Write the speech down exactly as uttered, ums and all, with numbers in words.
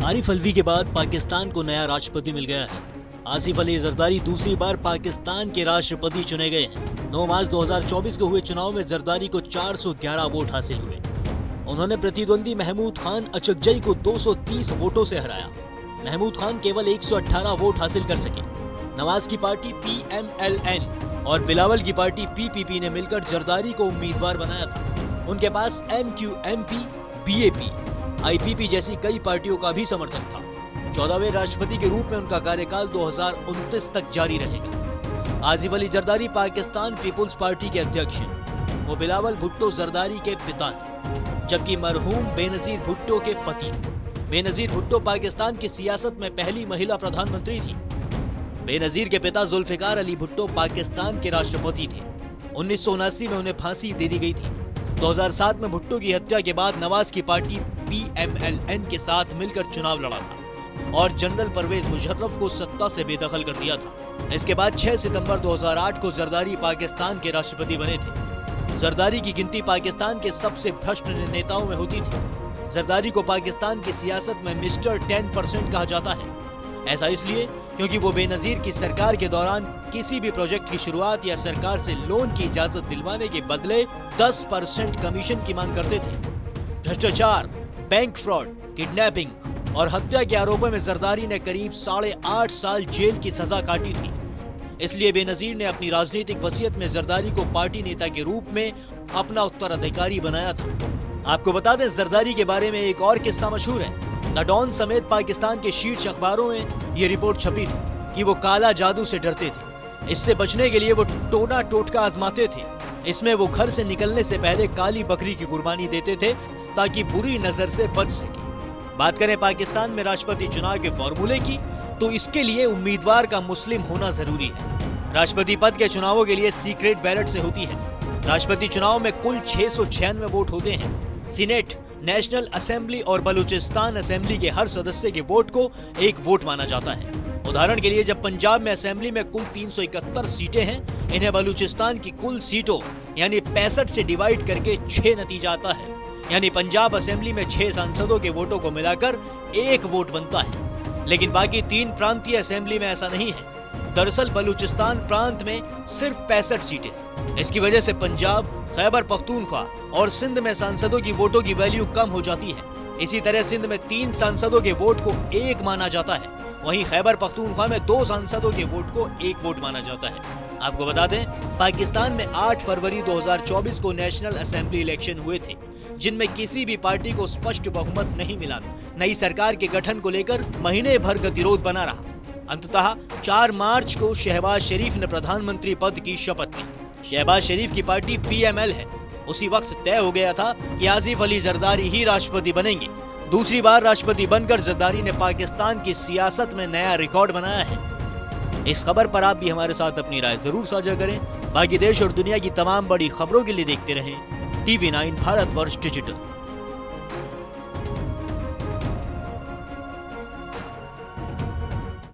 आरिफ अलवी के बाद पाकिस्तान को नया राष्ट्रपति मिल गया है। आसिफ अली जरदारी दूसरी बार पाकिस्तान के राष्ट्रपति चुने गए हैं। नौ मार्च दो हज़ार चौबीस को हुए चुनाव में जरदारी को चार सौ ग्यारह वोट हासिल हुए। उन्होंने प्रतिद्वंदी महमूद खान अचकजई को दो सौ तीस वोटों से हराया। महमूद खान केवल एक सौ अठारह वोट हासिल कर सके। नवाज की party P M L N और बिलावल की पार्टी पी पी पी ने मिलकर जरदारी को उम्मीदवार बनाया था। उनके पास M Q M P, B A P, I P P जैसी कई पार्टियों का भी समर्थन था। चौदहवें राष्ट्रपति के रूप में उनका कार्यकाल दो हज़ार उनतीस तक जारी रहेगा। आसिफ अली जरदारी पाकिस्तान पीपुल्स पार्टी के अध्यक्ष हैं। वो बिलावल भुट्टो जरदारी के पिता हैं, जबकि मरहूम बेनजीर भुट्टो के पति। बेनजीर भुट्टो पाकिस्तान की सियासत में पहली महिला प्रधानमंत्री थी। बेनजीर के पिता जुल्फिकार अली भुट्टो पाकिस्तान के राष्ट्रपति थे। उन्नीस सौ उनासी में उन्हें फांसी दे दी गई थी। दो हज़ार सात में भुट्टो की हत्या के बाद नवाज की party P M L N के साथ मिलकर चुनाव लड़ा था और जनरल परवेज मुशर्रफ को सत्ता से बेदखल कर दिया था। इसके बाद छह सितंबर दो हज़ार आठ को जरदारी पाकिस्तान के राष्ट्रपति बने थे। जरदारी की गिनती पाकिस्तान के सबसे भ्रष्ट नेताओं में होती थी। जरदारी को पाकिस्तान की सियासत में मिस्टर टेन परसेंट कहा जाता है। ऐसा इसलिए क्योंकि वो बेनजीर की सरकार के दौरान किसी भी प्रोजेक्ट की शुरुआत या सरकार से लोन की इजाजत दिलवाने के बदले दस परसेंट कमीशन की मांग करते थे। भ्रष्टाचार, बैंक फ्रॉड, किडनैपिंग और हत्या के आरोपों में जरदारी ने करीब साढ़े आठ साल जेल की सजा काटी थी। इसलिए बेनजीर ने अपनी राजनीतिक वसीयत में जरदारी को पार्टी नेता के रूप में अपना उत्तराधिकारी बनाया था। आपको बता दें, जरदारी के बारे में एक और किस्सा मशहूर है। द डॉन समेत पाकिस्तान के शीर्ष अखबारों में ये रिपोर्ट छपी थी कि वो काला जादू से डरते थे। इससे बचने के लिए वो टोना टोटका आजमाते थे। इसमें वो घर से निकलने से पहले काली बकरी की कुर्बानी देते थे ताकि बुरी नजर से बच सके। बात करें पाकिस्तान में राष्ट्रपति चुनाव के फॉर्मूले की, तो इसके लिए उम्मीदवार का मुस्लिम होना जरूरी है। राष्ट्रपति पद के चुनावों के लिए सीक्रेट बैलेट से होती है। राष्ट्रपति चुनाव में कुल छह सौ छियानवे वोट होते हैं। सीनेट, नेशनल असेंबली और बलूचिस्तान असेंबली के हर सदस्य के वोट को एक वोट माना जाता है। उदाहरण के लिए, जब पंजाब में असेंबली में कुल तीन सौ इकहत्तर सीटें हैं, इन्हें बलूचिस्तान की कुल सीटों यानी पैंसठ से डिवाइड करके छह नतीजा आता है। यानी पंजाब असेंबली में छह सांसदों के वोटों को मिलाकर एक वोट बनता है। लेकिन बाकी तीन प्रांतीय असेंबली में ऐसा नहीं है। दरअसल बलूचिस्तान प्रांत में सिर्फ पैंसठ सीटें। इसकी वजह से पंजाब, खैबर पख्तूनख्वा और सिंध में सांसदों की वोटों की वैल्यू कम हो जाती है। इसी तरह सिंध में तीन सांसदों के वोट को एक माना जाता है, वहीं खैबर पख्तूनख्वा में दो सांसदों के वोट को एक वोट माना जाता है। आपको बता दें, पाकिस्तान में आठ फरवरी दो हज़ार चौबीस को नेशनल असेंबली इलेक्शन हुए थे, जिनमें किसी भी पार्टी को स्पष्ट बहुमत नहीं मिला। नई सरकार के गठन को लेकर महीने भर गतिरोध बना रहा। अंततः चार मार्च को शहबाज शरीफ ने प्रधानमंत्री पद की शपथ ली। शहबाज शरीफ की पार्टी पी एम एल है। उसी वक्त तय हो गया था कि आसिफ अली जरदारी ही राष्ट्रपति बनेंगे। दूसरी बार राष्ट्रपति बनकर जरदारी ने पाकिस्तान की सियासत में नया रिकॉर्ड बनाया है। इस खबर पर आप भी हमारे साथ अपनी राय जरूर साझा करें। बाकी देश और दुनिया की तमाम बड़ी खबरों के लिए देखते रहें T V nine Bharatvarsh digital.